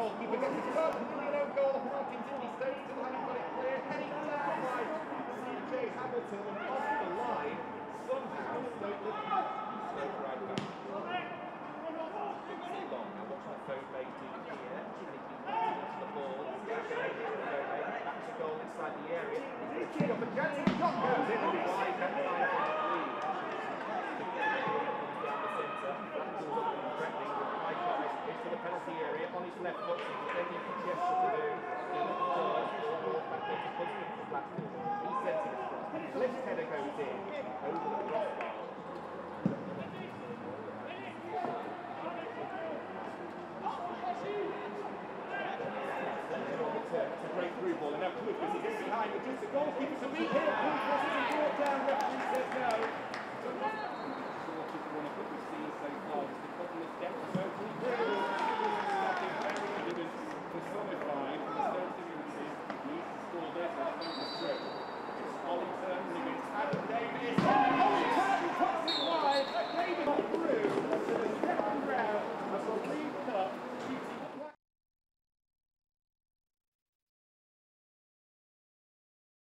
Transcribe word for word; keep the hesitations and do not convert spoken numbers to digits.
goalkeeper gets his shot, nearly an own goal. Martin's in his state, still having got it clear. Heading down by C J Hamilton and off the line. Somehow, Stoke look Stoke right back. Dixie Long, now watching the phone they do here. Taking the ball, back to goal inside the area. He's off the chance, his shot goes in and wide, that line from the lead. Down the centre, Blackpool looking threatening with high guys into the penalty area on his left foot, so he's taking a gesture to do. He looks forward, ball back into Hudson for Blackpool. He sends it across. Cliff's header goes in over the crossbar. It's a great through ball, and now Cliff, as he gets behind, it gives the goalkeeper to beat him.